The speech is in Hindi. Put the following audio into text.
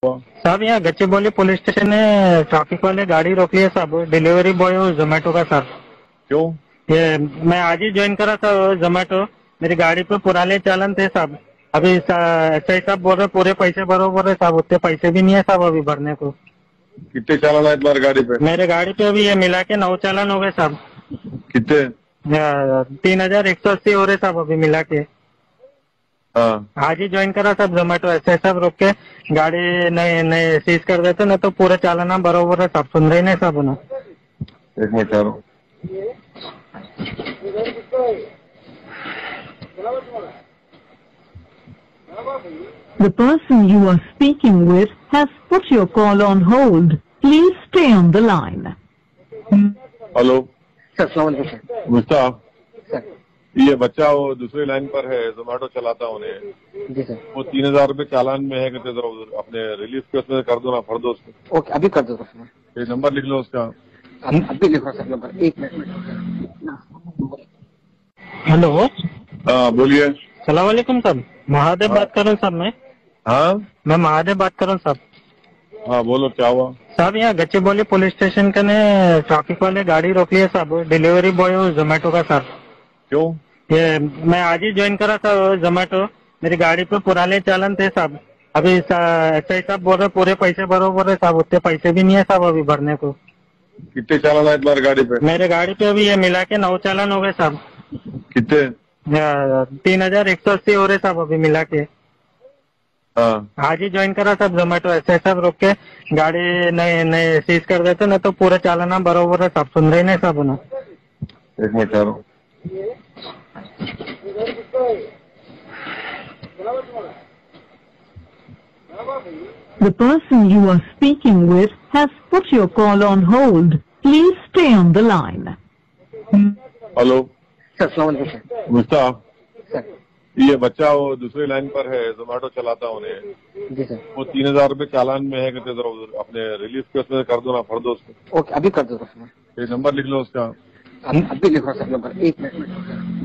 साहब यहाँ गच्चीबौली पुलिस स्टेशन में ट्रैफिक वाले गाड़ी रोक लिए साहब। डिलीवरी बॉय हूँ जोमेटो का साहब। क्यों? ये मैं आज ही ज्वाइन करा था जोमेटो। मेरी गाड़ी पे पुराने चालान थे साहब। अभी ऐसा ही साहब बोल रहे पूरे पैसे भरो बोल रहे साहब। उतने पैसे भी नहीं है साहब अभी भरने को। कितने चालान है तुम्हारी गाड़ी पे? मेरे गाड़ी पे अभी ये मिला के 9 चालान हो गए साहब। कितने? 3180 हो रहे साहब अभी मिला के। हाँ, आज ही ज्वाइन करा साहब जोमेटो। ऐसे साहब रोक के गाड़ी नए नए सीज कर देते ना तो पूरे चालाना बरोबर है साहब। सुन रहे नहीं साहब ना। एक मिनट ठहरो। The person you are speaking with has put your call on hold. Please stay on the line. Hello sir सलाम सर। मुस्ताफ, सर ये बच्चा वो दूसरी लाइन पर है, जोमेटो चलाता है उन्हें। जी सर। वो 3000 रुपये चालान में है, कहते जरा उधर अपने रिलीफ के उसमें कर दो ना, भर दो उसको। ओके अभी कर दो सर। ये नंबर लिख लो उसका। अभी लिखो सर नंबर। एक मिनट। हेलो हाँ बोलिए। सलाम वालेकुम साहब। महादेव हाँ। बात कर रहा हूँ साहब। हाँ मैं महादेव बात कर रहा हूँ साहब। हाँ बोलो, क्या हुआ? साहब यहाँ गच्चीबौली पुलिस स्टेशन का ने ट्रैफिक वाले गाड़ी रोक लिए साहब। डिलीवरी बॉय हूँ जोमेटो का साहब। क्यों? ये मैं आज ही ज्वाइन करा था जोमेटो। मेरी गाड़ी पे पुराने चालान थे साहब। अभी ऐसा ही साहब बोल रहे पूरे पैसे भरो बोल रहे साहब। उतने पैसे भी नहीं है साहब अभी भरने को। कितने चालान है तुम्हारी गाड़ी पे? मेरे गाड़ी पे अभी ये मिला के 9 चालान हो गए साहब। कितने? 3180 हो रहे साहब अभी मिला के। हाँ, आज ही ज्वाइन करा साहब जोमेटो। ऐसे साहब रोक के गाड़ी नए नए सीज कर देते ना तो पूरे चालाना बरोबर है साहब। सुन रहे नहीं साहब ना। एक मिनट ठहरो। The person you are speaking with has put your call on hold. Please stay on the line. Hello sir सलाम सर। मुस्ताफ, सर ये बच्चा वो दूसरी लाइन पर है, जोमेटो चलाता है उन्हें। जी सर। वो 3000 रुपये चालान में है, कहते जरा उधर अपने रिलीफ के उसमें कर दो ना, भर दो उसको। ओके अभी कर दो सर। ये नंबर लिख लो उसका। अभी लिखो सर नंबर। एक मिनट।